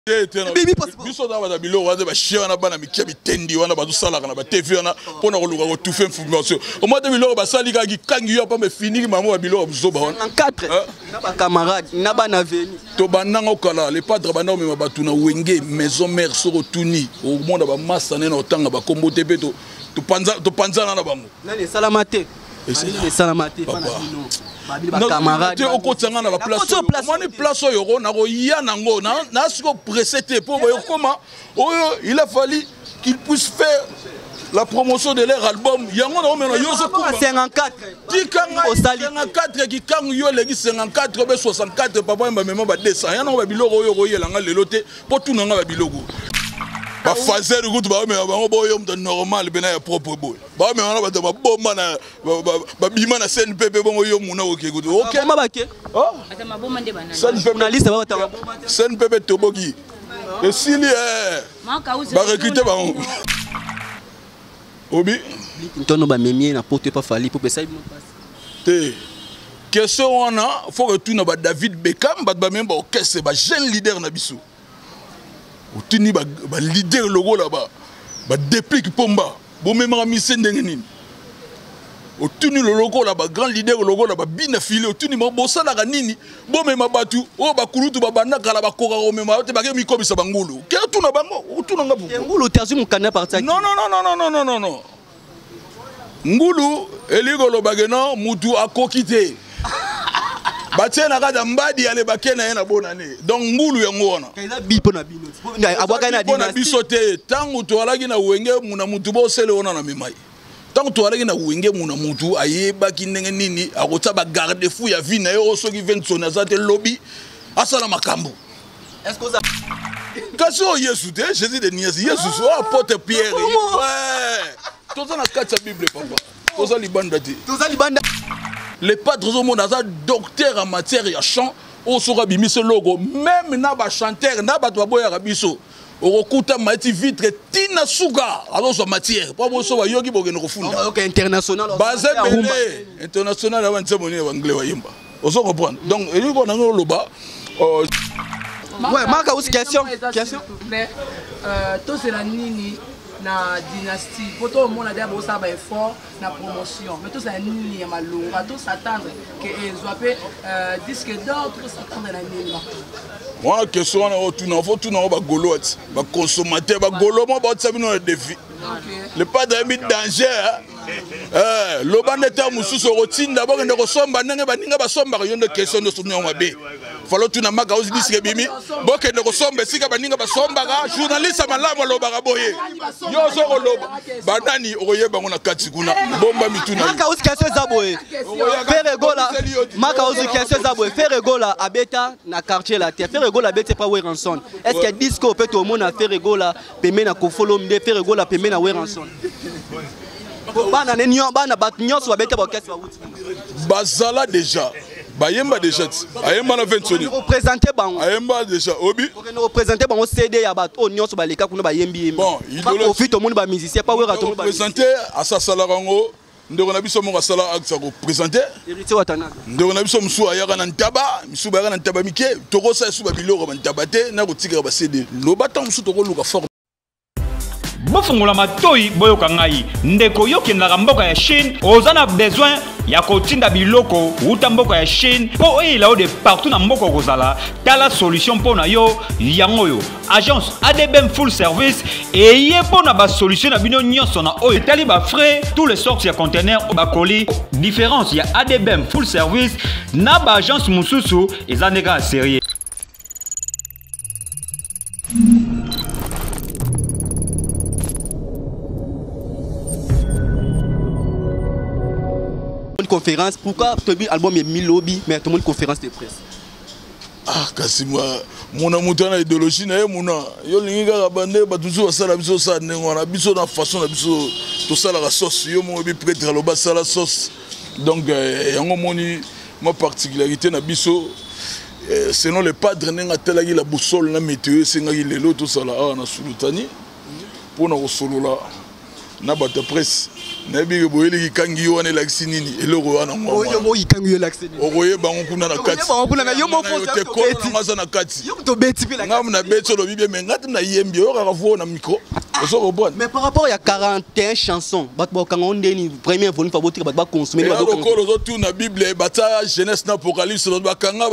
biso na bana biloko wana ba chien wana bana mikia bitendi wana ba salaka na ba TV wana pona ko luka ko tufe information au moins de biloko ba sali ka kangi yo pa me finir maman ba biloko zoba wana 4 na ba camarade na bana veni to bananga okala les padres bana me batu na wenge maison mère soko tuni au monde ba massa na otanga ba kombo te peto to panza na bango na les salamate les salamate pana bino ba camarade au kotanga na ba place moi ni place yo na ko ya nango na siko pressé pour comment il a fallu qu'il puisse faire la promotion de leur album. Yango na mena yo so 54 54 qui quand yo legi 54 be 64 papa mba mema ba 200 yana ba biloko yo ko yelanga lelo te po tuna nga ba biloko ba fazer good ba mema ba boyo mto normal bena ya propre boy ba mema ba ba bomba na ba bima na CNPP bongo yo muna oke good OK ma bake oh ata maboma nde banana journaliste ba ta CNPP toboki et s'il ba recruter ba Obi Ntono ba memie na porte pas fali pour pesa ibno passe. Te question wana faut que tout na ba David Beckham ba même ba orchestre ba jeune leader na biso. Otuni ba leader logo là-bas. Ba déplique pomba. Bo même ramise ndenge nini. Otuni le logo là ba grand leader logo là ba bina filé otuni mo bosala ka nini. Bo même batu o ba kulutu ba banda kala ba koka o même te ba ke mikomisa bangulu. Ke tuna bango otuna ngabu. Ngulu tazu mukana parti. Non. Ngulu eligolo bageno mutu akokite. Batena kada mbadi ale bakena yana bonane. Donc ngulu yango wana. Kaza bipo na bino. Abwaka na dynastie. Bisote tangu to alagi na wenge muna mutu bo sele ona na memai. Tangu to alagi na wenge muna mutu ayeba kinenge nini akota ba garde fou ya vie na yo soki vensona zate lobby asala makambo. Est-ce que ça kasi o Yesu te Jésus de Niasi Yesu so apôtre Pierre. Ouais. Toza na kati ya Bible papa. Toza libanda te. Toza libanda. Les padres au monde aza docteur en matière ya chant o sora bimise logo même na ba chanteur na ba to boya rabiso. Okuta mati vitre tina suga alors so matière. Pa bo so ba yogi bo geno kufunda. OK international. Basé belé international avant de monnaie anglais wa yimba. Oso comprendre. Donc eliko na ngolo ba ouais, Marca aussi question. Tout c'est la nini na dynastie. Pour tout le monde a dit ça va effort na promotion. Mais tout c'est la nini à malou. On va tous s'attendre que Zouapé disque d'or, tous s'attendre à la nini. Moi question on a tout na faut tout na ba golo ba consommateur ba golo mo ba tsabino le défi. Le pas de mis danger. L'obane ta mususu rotinda ba ngende ko somba ndenge ba ninga ba somba yo de question de souvenir mabe. Falo tu na maka ozi disque bimi boke ndeko sombe sika baninga basomba ka journaliste malamu loba ka boye yo zo ko loba banani okoyeba ngona kati kuna bomba mituna maka ozi question za boye faire gola maka ozi question za boye faire gola abeta na quartier la terre faire gola abeta pas Weranson est-ce que disco peut au monde faire gola peme na ko follow mde faire gola peme na Weranson bana nenyo bana bat nyonso babeta ba orchestre ba wuti bazala déjà Bayemba déjà ayemba na 20 soni représenter bango ayemba déjà obi on représenter bango CD ya bato nyonso baleka kuna bayembi bon idole profite au monde ba musicien pas wera to monde représenter asasala rango ndeko na biso mo kasala aksa ko présenter héritier watana ndeko na biso musu ayaka na ntaba musu bayaka na ntaba mike tokosa esu ba biloko ba ntaba te na ko tigera ba CD lobata musu to ko luka fort bofungola matoi boyoka ngai ndeko yokendaka mboka ya Chine ozana besoin ya kotinda biloko uta mboka ya Chine po eyela o de partout na mboka kozala tala solution pona yo yango yo agence ADBM full service eye pona ba solution na bino nyonso na oyo tali ba frais tous les sortes ya conteneurs ba colis différence ya ADBM full service na ba agence mususu ezandeka sérieux. Conférence pourquoi Tobi album est 1000 lobby mais tout le monde conférence de presse ah kasi moi mon amutana idéologie na mona yo linga bande batuzu basala biso sa ngona biso na façon na biso to sala la sauce yo mo bi prêtre lo basala sauce donc yango moni ma particularité na biso selon les padres nenga telaki la boussole na météo senga lelo to sala na sultani pour na solola na bato presse nayebi boyeli kangi wana elakisi nini eloko wana oyo ikangi yo lakisi nini okoye bango kuna na kati kuna na yo mo fonce te ko ngasa na kati yo to beti pe la ngam na beto lo bibie mais ngati na yembi yo kaka vo na micro osoko bon mais par rapport à 41 chansons bato ba kanga ndeni premier volume fabotika bato ba consommer ba ko zo tout na bible bata jeunesse na apocalypse ba kanga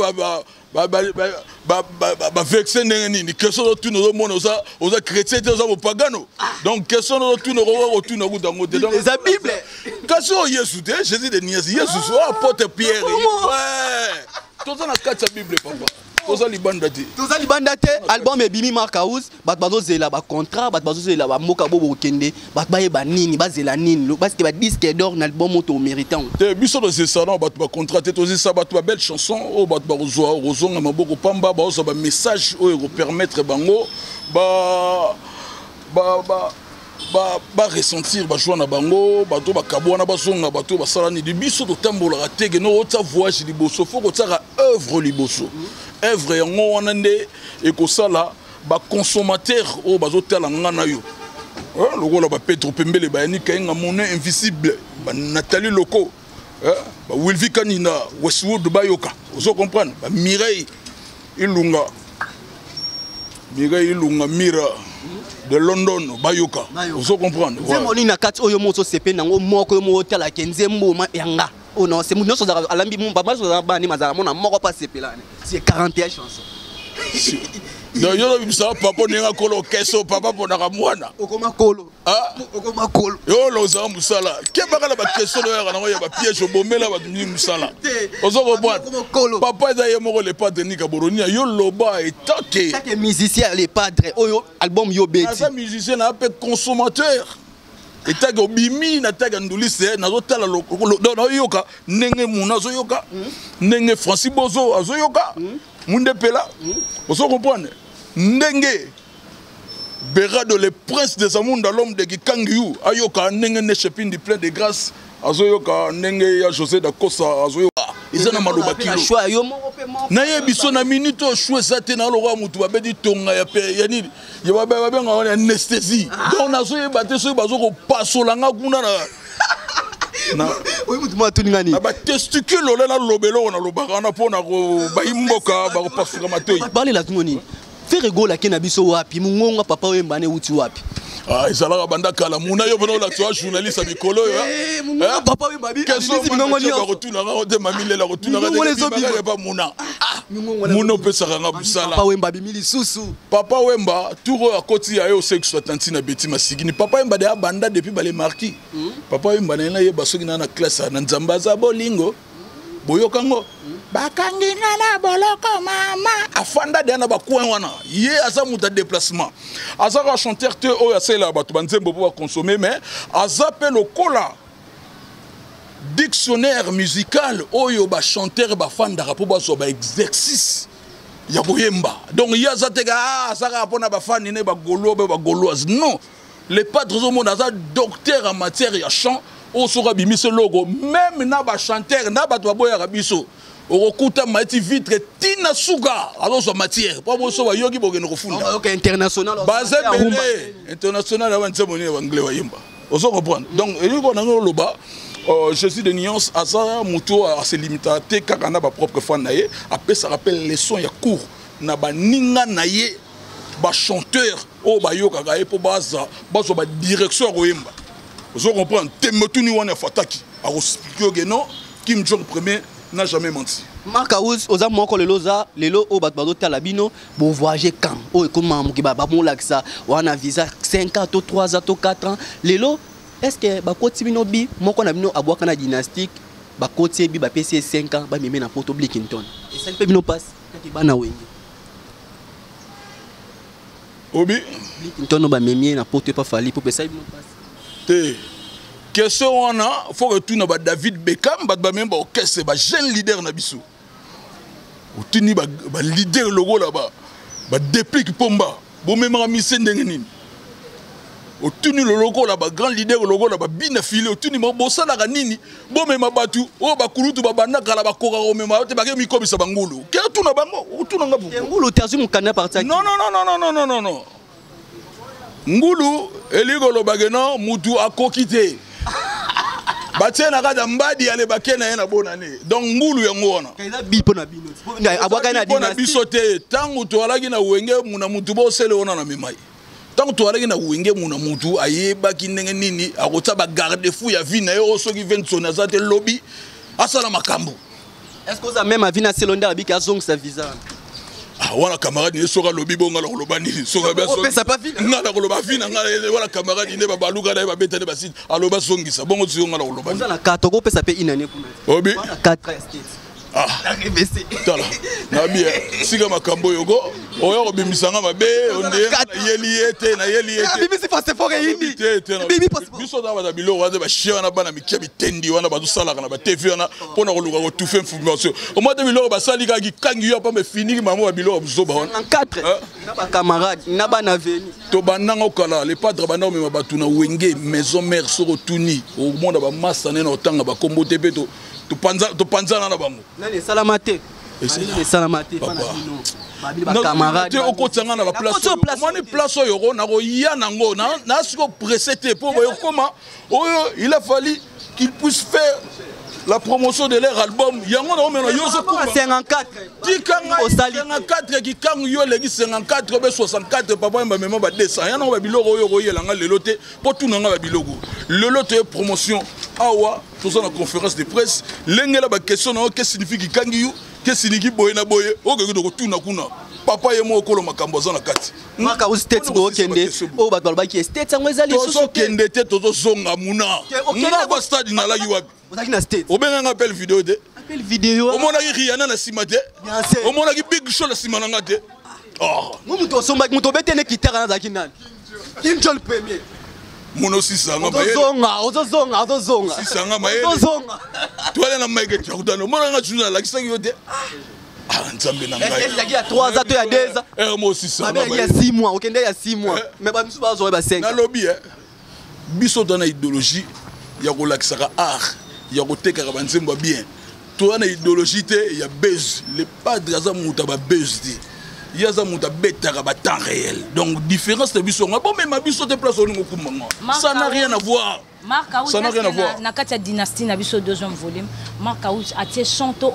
ba vexer nini question zo tout no mona oza chrétien te oza pagano donc question zo tout no tout no kutango te donc la bible question Jésus te Jésus de Nias Jésus so apôtre Pierre ouais tout ça na kati ya bible papa toza libanda te album ebimi Mark House bato bazozela ba contrat bato bazozela ba moka bobo kende bato bayeba nini bazela nini parce que ba disque d'or na album moto méritant te biso de ça non bato ba contrat te tozi ça bato ba belle chanson o bato ba rozonga maboko pamba ba osa ba message o ko permettre bango ba ressentir ba joie na bango bato ba kabwana ba zonga bato ba salani di biso to tambola tege no ota voyage liboso faut ko tsaka œuvre liboso œuvre yango wana nde ekosala ba consommateur o bazotala ngana yo lokola ba Pedro Pembele ba yani kainga monnaie invisible ba Nathalie Loko ba Wilvi Kanina Westwood Bayoka ozo comprendre ba Mireille Ilunga Mira de London Bayoka ozo comprendre c'est moni na kati oyo moto sepe nango moko yo mo tala kenzembo yanga. Oh non, c'est mon nom sur Alambi, mon papa sur la bande, mon amour pas c'est 41 chansons. Non, yo ça papa n'enga kolo keso papa pour na mwana. Okoma kolo. Ah, okoma kolo. Yo loza musala. Ke bakala ba keso no ya na ya ba piège bomela ba musala. Ozo ko papa za ye moko le padre ni kaboronia yo loba etake. Chaque musicien les padres oyo album yo beti. Ça musicien na pe consommateur. Et tag obimi na tag ndulise na zotala na yoka nenge muna zo yoka nenge Francis Bozo azo yoka munde pela oso comprendre ndenge Berado le prince des Amunda l'homme de Kikangiu ayoka nenge ne chepin du plein de grâce azo yoka nenge ya José da Kosa azo yoka izana maloba kilo na yebiso na minute o choix zate na lo mutu babedi tonga ya pe ya nini ya babenga wana anesthésie donc nazo yebate so bazo ko pasolanga kuna na oyi mutu ma tuninga ni ba testicule la lobelo na lobaka na pona ko bayimboka ba ko pasuka matoyi parler la tungoni faire gola kena biso wapi mungonga papa wembane uti wapi ezalaka banda kala muna yo bona la toi journaliste mikolo yo papa wembabi rotuna de mamilela rotuna pas muna muna pesa nga busala papa wembabi mili susu papa wemba tour à côté ya yo sexe tantina beti masigini papa wemba de banda depuis bale marquis papa wemba na ye basoki na classe na nzambaza bolingo boyokango bakangina na boloko mama afanda de na ba coin wana ye asa muta déplacement asa ka chanteur te o ya sela bato banzembo pour consommer mais asa pe lokola dictionnaire musical oyo ba chanteur ba fanda pour ba so ba exercice ya boyemba donc ya za te ga asa ka pona ba fani ne ba golo ba goloise non les padres au monde asa docteur en matière ya chant o sera bimise logo même na ba chanteur na ba to boya rabiso okuta mati vitre tina suga alors so matière pas bo so ba yogi bo geno kufunda OK international base belé international avant de monnaie anglais wa yimba oso comprendre donc eliko na loba Jésus de nuance asa muto a se limita te kaka na ba propre fan na ye après ça rappelle les sons ya court na ba ninga na ye ba chanteur o ba yoka ga e po baza bazo ba direction ko yimba oso comprendre temotuni wana fataki a expliquer que non Kim Jong premier n'a jamais menti. Mark House, aux amours que les lots au batbado talabino, bon voyager quand, oh comment qui va bon là que ça, on a visa 5 ans, 3 ans, 4 ans. Les lots, est-ce que bah côté binobi, moi qu'on a bino à boire kana dynastique, bah côté bi bah PC 5 ans, bah me na photo Blickington. Et ça ne peut bino passe, quand bana wengi. Obi. Blickington bah me na photo pas fali pour ça bino passe. Te. Question on a faut retourner ba David Beckham ba même ba orchestre ba jeune leader na biso otuni ba leader logo là-bas ba déplique pomba bo même ramise ndenge nini otuni le logo là ba grand leader logo là ba bina filé otuni bo sala ka nini bo même batu o ba kulutu ba banda kala ba koka o même te ba ke mikobisa bangulu ke tuna bango otuna ngabu ngulu tazu mukana parti non ngulu eligolo bageno mutu akokite batie na kada mbadi ale bakena yana bonane donc ngulu yango wana kaza bipo na bino abwaka na dynastie bisote tangu to alaki na wenge muna mutu bo sele ona na memai tangu to alaki na wenge muna mutu ayeba kinenge nini akota ba garde fou ya vie na yo soki Vincent azate lobby asala makambo. Est-ce que ça même a vina selonda abiki azong sa visa? Ah wala camarade ni soka lobby bonga la lobani soka ba so ça pas vina ngala ko loba vina ngala wala camarade ni ba baluka na ba betane ba sit aloba songisa bongo tsi ngala ko lobani. On a 4 ko pesa pe inane kuna. Obi 4 states. Ah, tala na bien siga makambo yogo oyo ko bimisanga mabe onde yeli ete na yeli ete bibi c'est passé fort yindi bibi biso da ba bilo waze ba shia na bana mikia bitendi wana ba dusala kana ba TV wana pona ko luka ko tout fait information au moins de bilo ba sali ka ki kangi yo pa me finir maman ba bilo zoba wana 4 na ba camarade na ba na veni to bananga okala les padres bana me ba tuna wenge maison mère soko tuni au monde ba massa na otanga ba kombo tepeto to panza na bango nani salamate ni salamate pana bino babili ba camarade te okotanga na ba place moni place oyo na ko ya nango na siko précéder pour boyo comment oyo il a fallu qu'il puisse faire la promotion de leur album yango na omena yo so 54 tikanga 54 ki kangu yo legi 54 be 64 papa mba mema ba 200 yana ba biloko oyo ko yelanga lelo te po tunanga ba biloko lelo te promotion awa toza na conférence de presse lengela ba question na que signifie ki kangi yo que signifie boye na boye okekido ko tuna kuna papa ye mo kolo makambo za na kati maka u states go kende o ba ba ki states ngo ezali so kende te tozo zonga muna na ba stade na lagi wapi ozaki na states obenga appel vidéo te appel vidéo omona ki Rihanna na sima te omona ki Big Show na sima na ngate oh muto somba muto betene kitara na zaki nani Kim Jong premier mono sisanga maye ozozonga sisanga maye toile na maike tshakutana omona nga tshuna la kisangi yote ah nzambe na ngai il y a 3 ans il y a 2 ans mo sisanga il y a 6 mois okende il y a 6 mois mais ba misu ba zo ba 5 na lobby biso dans idéologie ya ko lakisaka art ya ko tekaka banzembo bien to na idéologie te ya buzz les padres za muta ba buzz dit yaza muta betaka ba temps réel donc différence de biso bon même ma biso te place on ngokumanga ça n'a rien à voir. Marc Aouz, ça n'a rien à voir. Na kati ya dynastie na biso deuxième volume, Marc Aouz a tie chanto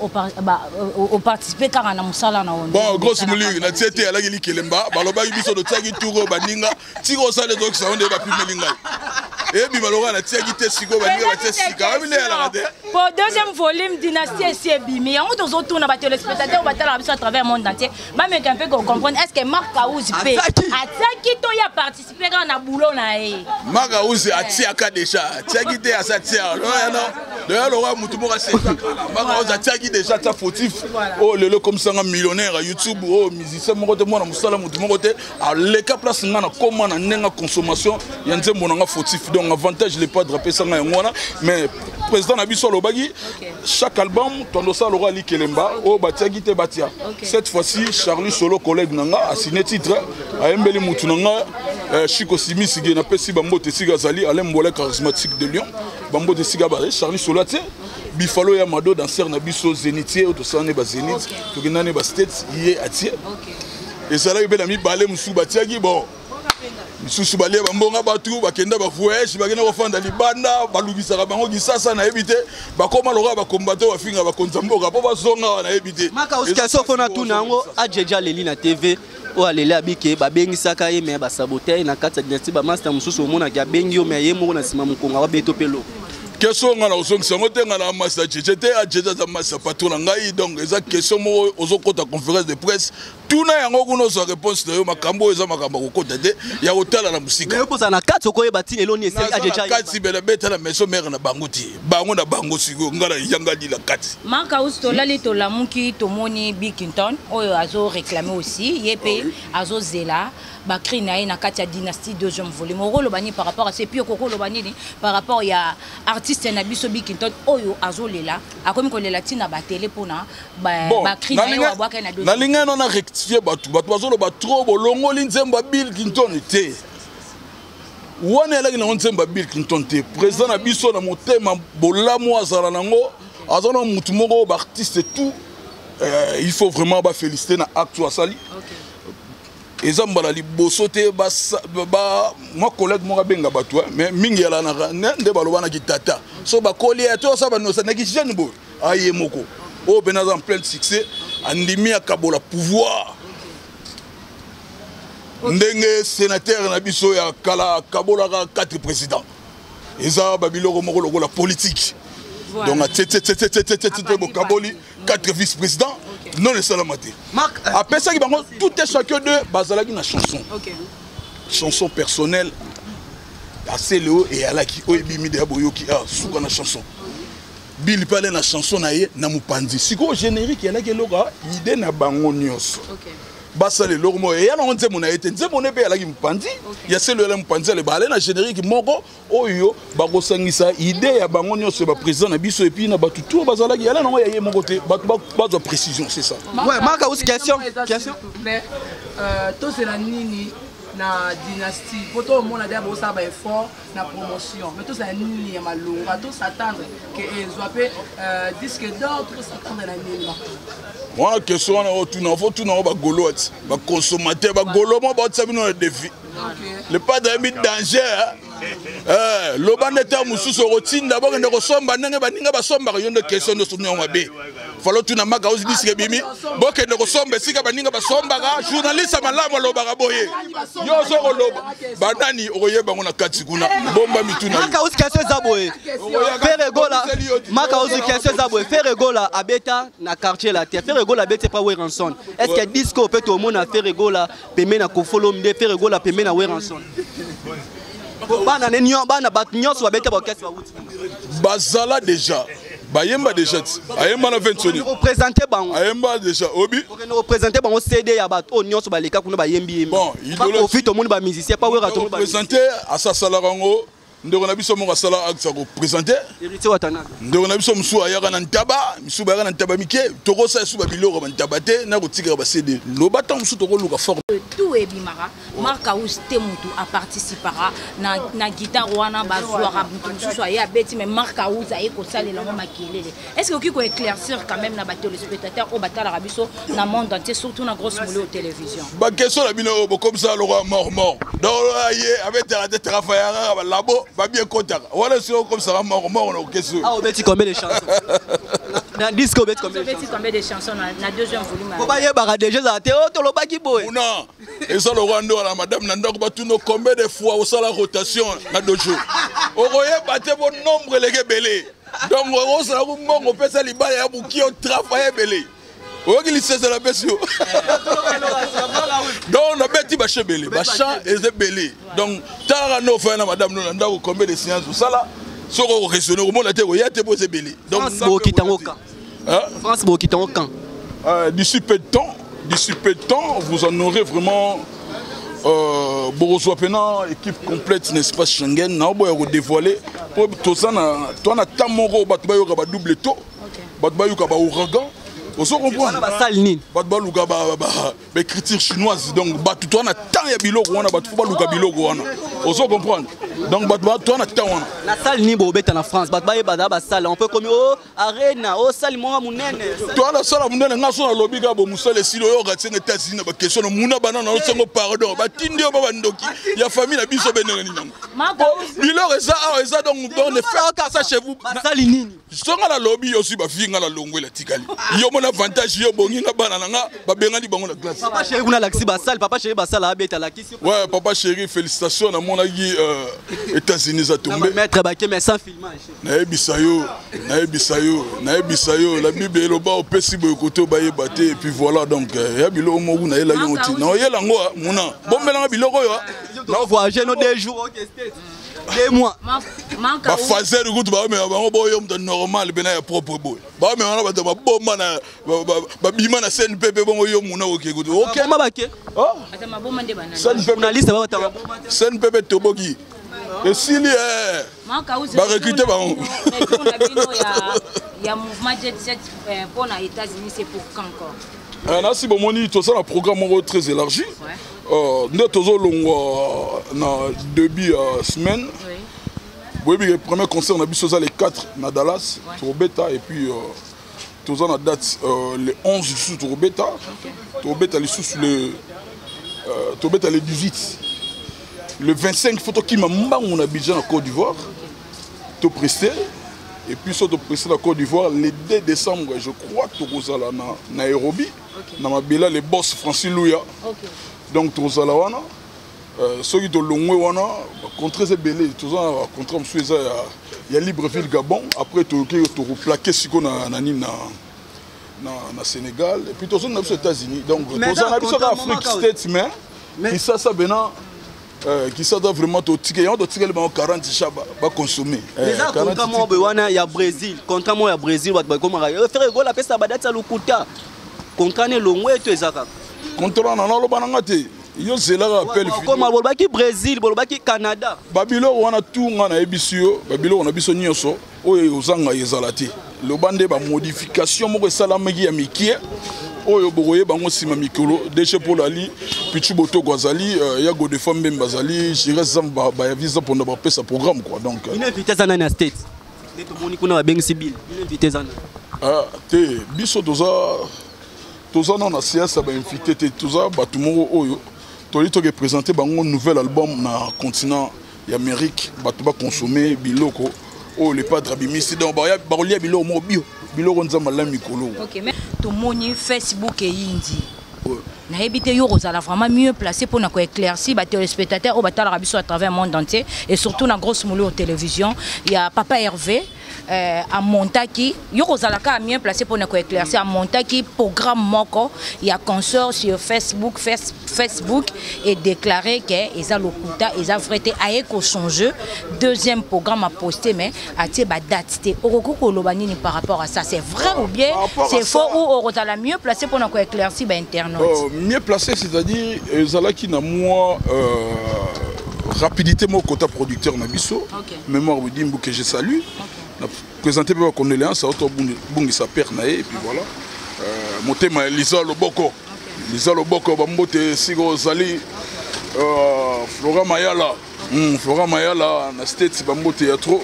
au participer car na musala na on. Bon grosse mulingi na tiete ala gili kelemba baloba biso do tsaki touro baninga tiko sa les autres on de ba pimelinga. Et bi malora na tiaki te siko baninga ba tsika ba ala rade. Pour deuxième volume dynastie c'est bimi. Yango tozo tourna ba téléspectateurs ba tala biso à travers le monde entier. Ba me un peu comprendre est-ce que Marc Aouz peut ataki to ya participer car na boulot na e. Marc Aouz atiaka déjà tiaki te asa tia non d'ailleurs le roi mutu moka c'est Marc Aouz atiaki déjà ta fautif oh lelo comme ça un millionnaire à YouTube oh musicien moko te mona musala mutu moko te à leka place ngana comment na nenga consommation ya nzembo na fautif donc avantage les pas draper ça ngona mais président na biso lobagi chaque album tondo ça le roi Likelemba oh batiaki te batia cette fois-ci Charlie Solo collègue nanga a signé titre a embeli mutu nanga Chico Simi Sige na pesi bambote Siga Zali Alain Mbola charismatique de Lyon bambote Siga Bare Charlie Solate Bifalo ya Mado danseur na biso Zénitier to sane ba Zénith to kinane ba States yé atie et ça là il bela mi balé musu batiaki bon musu balé bambonga batu bakenda ba voyage bakenda ba fanda libanda balubisaka bango kisasa na ebité bakoma loka ba combattant ba finga ba konzamboka po ba zonga na ebité maka usikasio fona tunango ajeja leli na TV o alele abike babengisaka ye me ba saboter na kati ya dynastie ba master mususu omona ki abengi yo me ye moko na sima mukonga wa beto pelo question ngala osongisa ngote ngala master chete ajeja za master patron na ngai donc eza question mo ozokota conférence de presse tuna yango kuno zo réponse de yo makambo eza makambo kokota te ya otala na musika mais poza na kati okoye bati lelo ni eseli ajeja kati bela beta na maison mère na bango ti bango na bango siko ngala yanga di la kati Marc Aouz to lali to lamuki to moni Bickinton oyo azo réclamer aussi yepe azo zela bakri na ye na kati ya dynastie deuxième volume rolo bani par rapport à ces pio kokolo bani par rapport ya artiste na biso Bickinton oyo azo lela akomi ko lela tina ba télé pona bakri na ye wa bwaka na deuxième na linga non na rectifier batu bazolo ba trop bolongo linzemba Bickinton te wana elaki na nzemba Bickinton te président na biso na motema bolamu azala nango azana mutu moko ba artiste tout il faut vraiment ba féliciter na acte asali eza mbala liboso te moi collègue moko abenga bato mais mingi yalanaka nde balobanaki tata so bakoli to sa banosanaki jeune boy aye moko oyo mpe naza en plein succès andimi akabola pouvoir ndenge sénateur na biso ya kala akabolaka 4 présidents eza babiloko moko lokola politique donc a bokaboli 4 vice-présidents non esalama te apesaki bango tout et chacun d'eux bazalaki na chanson chanson personnelle aseleo eyalaki oyo ebimi de ya boyoki suka na chanson bili mpe ale na chanson na ye na mopanzi sikoyo générique eyalaki eloko idée na bango nyonso basala eloko moko eya nango nzembo na ye te nzembo ne mpe eyalaki mopanzi ya selo yala mopanzi ale baale na générique moko oyo bakosangisa idée ya bango nyonso ya baprésident na biso epuis na bato tour bazalaki yala nango ya ye moko te bato bazwa précision c'est ça ouais maka aussi question tozela nini na dynastie pour tout le monde a dit ça va effort na promotion mais tout ça nini ya malonga tout s'attendre que ezwape disque d'or tout s'attendre na nini moi question na otuna faut tuna ba golo ati ba consommateur ba golo mo ba tsabi no défi le pas d'ami danger loba neta mususu rotinda ba ngende ko somba ndenge baninga ba somba yo nde question no sunu ngabe falo tuna maka ozi disque bimi bokende ko somba sika baninga ba somba ga journaliste malamo loba ga boye yo zo ko loba banani okoyeba ngona kati kuna bomba mituna maka ozi question za boye faire gola maka ozi question za boye faire gola abeta na quartier la terre faire gola abeta pas Weranson est-ce que disco peut au monde faire gola peme na ko follow mde faire gola peme na Weranson bana nenyo bana bat nyonso babeta ba kesi ba wuti bazala déjà bayemba déjà ayemba na 20 soni représenter bango ayemba déjà obi on représenter bango CD ya bat o nyonso baleka kuna bayembi bon idole profite au monde ba musicien pas wera to monde représenter asasala rango ndeko na biso mo kasala aksa ko présenter héritier watana ndeko na biso musu ayaka na ntaba musu bayaka na ntaba mike tokosa esu ba biloko ba ntaba te na ko tigera ba CD lobata musu toko luka fort tout ebimara marka uste mutu a participera na guitare wana bazwara mutu musu ya beti mais marka uza eko salela ngo makelele est-ce que okiko éclaircir quand même na ba téléspectateurs au batala rabiso na monde entier surtout na grosse moulée au télévision ba question la bino comme ça le roi mort donc aye avec la tête Raphaël ba labo va bien content. Voilà sur comme ça mort on question. Ah, on bêtit combien de chansons? Dans disco on bêtit combien de chansons na deuxième volume. Ko ba yeba déjà za te o to lo baki boy. Non. Et ça le Rwanda la madame nanda ko batuno combien de fois au sala rotation na dojo. Okoye baté bon nombre les belé. Donc on sala ko mongo pesa libala ya buki on travaille belé. Donc on a bêti baché belé, bachan et belé. Donc tara no fa na madame no nanda ko combien de séances ça là soko raisonner au monde la terre ya te posé belé. Donc bo kitangoka. France bo kitangoka. D'ici peu de temps, vous en aurez vraiment Boroswapena, équipe complète, n'est-ce pas, Schengen, n'a pas dévoilé. Pour tout ça, toi, on a Tamoro, Batbayo, double taux, Batbayo, Ouragan. Vous comprenez? Les critiques chinoises, donc, toi, on a tant de biloko, on a biloko, vous comprenez? Donc, toi, on a tant. La salle ni bobeta en France, on peut comme arena, salle moi munene. Toi, la salle munene, on a son lobby, Moussal et Silo, on a une États-Unis, question de Mouna Banana, on a pardon, Tindio Babandoki, il y a famille à Bisso Benenin. Bilor et ça, donc, on est fait ça chez vous. Salle ni. Sont à la lobby aussi, ma fille, à la longue, la Ticali. Il y a mon avantage, il y a bon, il y a banana, Babengani Bango la classe. Papa chéri, on a l'axi Bassal, papa chéri, Bassal a habité à la question. Ouais, papa chéri, félicitations à mon ami États-Unis à tomber. Maître Baké, mais sans filmage. Naebisayo, la Bible est là-bas, au Pessi, au côté, et puis voilà, donc, il y a Bilo Mourou, il y a la Yonti. Non, il y a l'ango, Mouna. Bon, mais là, Bilo, non, voyager nos 2 jours, ok, 2 mois. Ba fazer de route, mais on va normal, ben à propre boy. Bah, mais on va te bomba na bima na CNPP bon yo muna ok good. Ok, ma baké. Oh. Ata ma bomba nde banana. Journaliste va ta CNPP tobogi. Et s'il y a ba recruter ba on. Il y a mouvement jet set pour les États-Unis, c'est pour quand encore? Nasi bomoni to ça un programme très élargi. Nous toujours na début semaine. Oui, le premier concert, on a vu les 4 à Dallas, au Beta, et puis tous on a date les 11 sous au Beta. Au Beta, les sous le Tobeta le 18. Le 25, il faut qu'il m'embang à Abidjan en Côte d'Ivoire. To presté. Et puis, sur presté la Côte d'Ivoire, le 2 décembre, je crois, tu es à Nairobi. Dans ma bella, le boss Francis Louya. Donc, tu es là. Ceux qui sont longs, contre ces bellets, tu as contre il y a Libreville, Gabon. Après, tu as plaqué ce qu'on a au Sénégal. Et puis, tu as aux États-Unis. Donc, tu as Afrique States, mais ça, qui ça doit vraiment te tirer, on doit tirer le 40 chaba va consommer. Les contrairement il y a Brésil, contrairement à Brésil, comment faire gol après ça badata lukuta. Contrairement longo et tout ça. Contrairement na lo banangate. Yo zela appel. Comme bolbaki Brésil, bolbaki Canada. Babilo wana tunga na ebisio, Babilo na biso nyoso oyo ozanga yezalati. Le bande ba modification moko salamaki ya mikie. Oyo boye bango sima mikolo déchet pour lali pichu boto gwazali ya go de femme mbazali jire zamba ba visa pour na pesa programme quoi donc une invité za na state neto moni kuna ba bengi sibil une invité za te biso toza na siasa ba invité te toza batumo oyo toli to ke présenter bango nouvel album na continent y'Amérique batu ba consommer biloko oh les padres abimisi donc ba lia biloko mo bio biloko nzamba la mikolo. OK mais tout moni Facebook et Indi. Na habité yo rozala vraiment mieux placé pour na ko éclaircir ba téléspectateurs au batala rabiso à travers le monde entier et surtout na grosse moulure télévision il y a Papa Hervé à Montaki yo rozalaka mieux placé pour na ko éclaircir à Montaki programme moko il y a consort sur Facebook et déclaré que ils a lokuta ils a vrai aeko son jeu deuxième programme à poster mais à tie ba date té okoko lobani par rapport à ça c'est vrai ou bien c'est faux ou rozala mieux placé pour na ko éclaircir ba internaute. Mieux placé, c'est-à-dire Zalaki na moi rapidité mon quota producteur Nabiso, mémoire Widimbu que je salue, présenté mes condoléances à Otto Bungi sa père naé et puis voilà. Mon thème est Lisa Loboko, Bambote Sigo Zali, Flora Mayala, na States Bambote ya trop,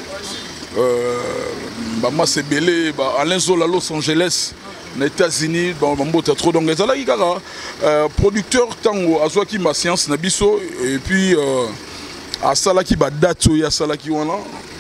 Bama Sebele, Alain Zola Los Angeles. Les États-Unis, trop donc producteur tango azwaki ma science nabiso et puis à salaki ba date ya salaki wana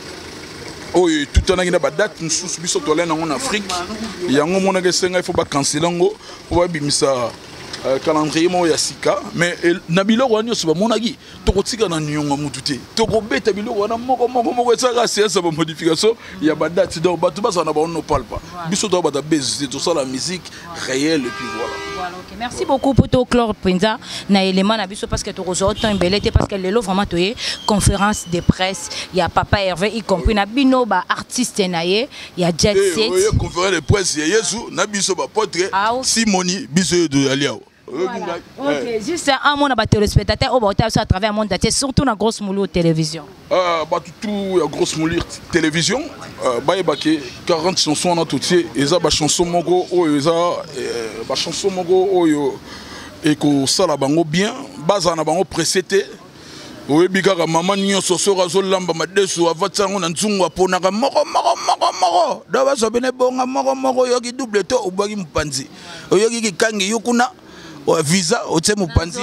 oh tout en ba date sous biso tolé en Afrique yango mona ke senga il faut ba canceler ngo pour bimisa calendrier mo ya sika mais nabilo wani so ba monaki to kotika na nyonga mutute to ko beta bilo wana moko ça c'est ba modification ya ba date donc batu basa na ba on parle pas biso to ba da base tout ça la musique réelle et puis voilà. OK merci beaucoup pour ton Claude Prinza na élément na biso parce que to rezo temps belete parce que lelo vraiment toyé conférence de presse il y a Papa Hervé y compris na bino ba artiste naye il y a Jet Set conférence de presse ya Yesu na biso ba portrait Simoni biso de Aliao. Voilà. OK, juste un mot à téléspectateurs au à travers le monde entier surtout dans grosse moulure télévision. Tout la grosse moulure télévision baïbaké 40 chansons en tout et ça ba chanson mongo eza ba chanson mongo oyo et ko sala bango bien baza na bango précédé oyebi kaka mama nyonso sora zolamba madesu avatsango na nzungu aponaka moko da bazo bene bonga moko yoki double to obaki mpanzi oyoki kikangi yokuna visa au thème panzi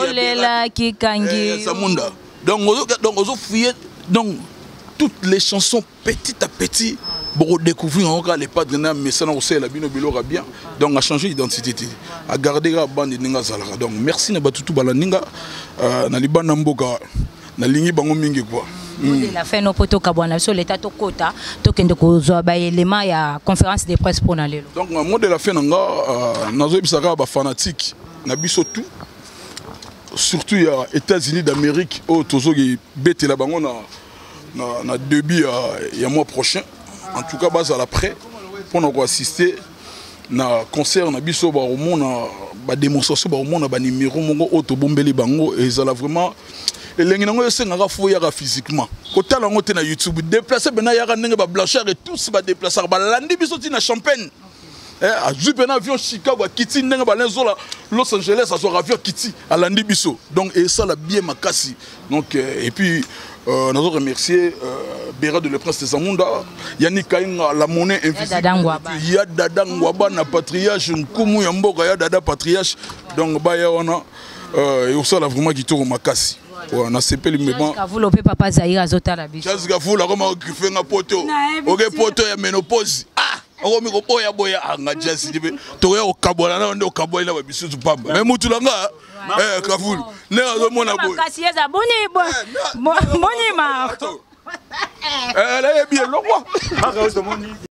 samunda donc on fouiller donc toutes les chansons petit à petit pour découvrir encore les pas de mais ça on sait la bino bilora bien donc à changer d'identité à garder la bande ninga zalaka donc merci na batutu balaninga na libana mboka na lingi bango mingi quoi la fin no poto kabwana so l'état to kota to kende ko zo ba élément ya conférence de presse pour na lelo donc moi de la fin nga nazo bisaka ba fanatique na biso tout surtout il y a États-Unis d'Amérique au tozo qui bête la bango na début il y a mois prochain en tout cas base à l'après pour nous assister na concert na biso ba au monde ba démonstration ba au monde ba numéro mongo auto bombeli bango et ça là vraiment et les gens qui sont foyés physiquement. Quand on est na YouTube, déplacer ben yara n'engue ba blanchard et tous ba déplacer ba landi bisoti na Champagne. À juste un avion Chicago à Kitty n'engue ba lenzola Los Angeles à son avion Kitty à landi biso. Donc et ça la bien makasi. Donc et puis nous allons remercier Béra de le Prince des Amunda, Yannick Kainga, la monnaie invisible. Il y a Dada Ngwaba na patriarche, Nkumu Yamboka ya Dada patriarche. Donc bah on a Et on sort vraiment qui tourne ma casse. On a CP le moment. Vous le papa Zahir Azota la biche. Charles Gafou la comment griffer un poteau. OK poteau ya ménopause. Ah, on me boya boya anga jazz dibe. To ya okabola na ndo okabola na bisu pamba. Mais mutu langa Gafou. Ne azo mona boy. Kasi eza boni ma. Elle est bien le roi.